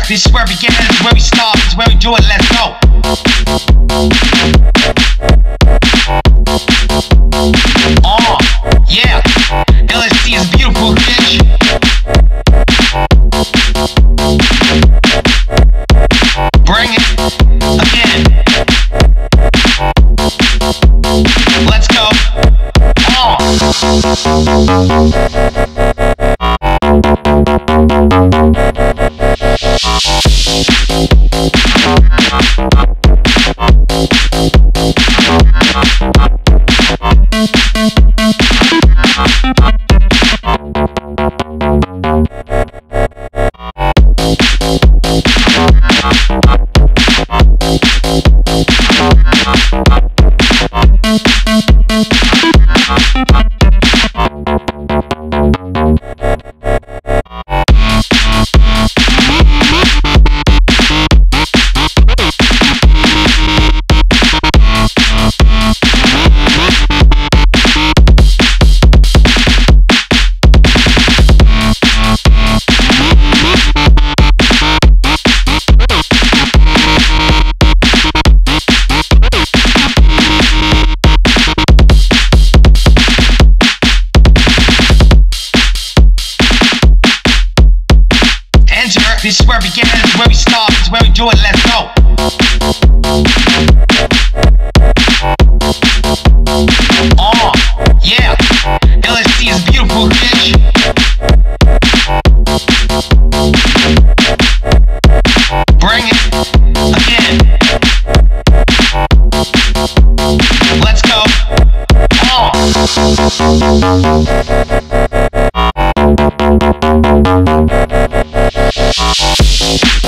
This is where we begin, this is where we start, this is where we do it, let's go. Yeah, LSD is a beautiful bitch. Bring it again. Let's go. This is where we begin, this is where we start, this is where we do it, let's go. Yeah, LSD is a beautiful bitch. Bring it again. Let's go.